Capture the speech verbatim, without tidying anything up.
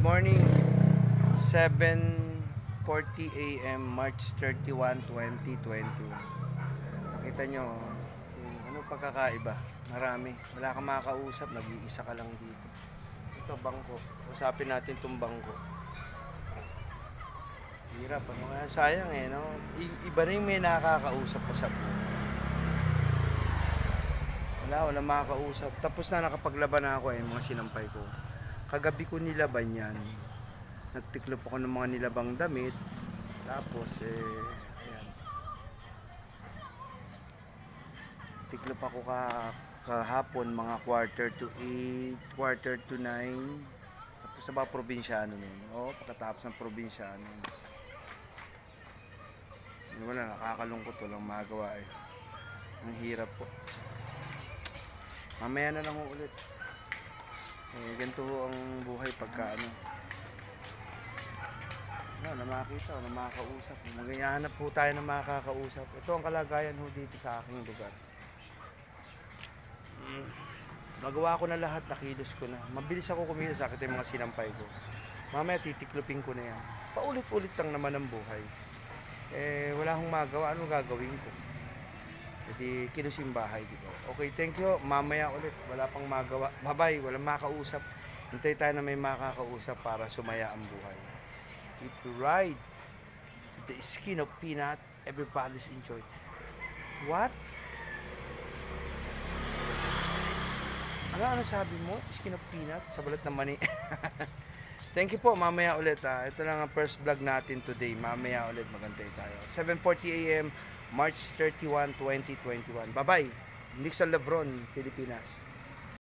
morning, seven forty a m March thirty-first, twenty twenty-one. Nakita nyo, ano pagkakaiba? Marami. Wala kang makakausap, nag-iisa ka lang dito. Ito, bangko. Usapin natin itong bangko. Hirap, ano nga, sayang eh, no? I- iba na yung may nakakausap pa sa buhay. Wala, wala makakausap. Tapos na nakapaglaban na ako eh, mga sinampay ko. Kagabi ko nilaban yan. Nagtiklop ako ng mga nilabang damit. Tapos eh, ayan. Tiklop ako ka, kahapon mga quarter to eight, quarter to nine. Tapos sa mga probinsyano nun. O, pagkatapos ng probinsyano. Wala, nakakalungkot. Walang magawa eh. Ang hirap po. Mamaya na lang ulit. Eh, ganito ang buhay pagka ano. No, na makita, na makakausap. Maghahanap po tayo ng makakausap. Ito ang kalagayan ho dito sa aking lugar. Mm. Magawa ko na lahat, nakilos ko na. Mabilis ako kumilos, sakit yung mga sinampay ko. Mamaya titiklopin ko na yan. Paulit-ulit lang naman ang buhay. Eh, wala akong magawa. Ano gagawin ko? Jadi kilos yung bahay dito. Okay, thank you. Mamaya ulit. Wala pang magawa. Bye-bye. Walang makakausap. Hintay tayo na may makakausap para sumaya ang buhay. If you ride to the skin of peanut, everybody's enjoy. What? Ano, ano sabi mo? Skin of peanut? Sa balat ng mani. Thank you po. Mamaya ulit. Ha. Ito lang ang first vlog natin today. Mamaya ulit magantay tayo. seven forty a m March thirty-first, twenty twenty-one. Bye-bye. Nixon Lebron, Pilipinas.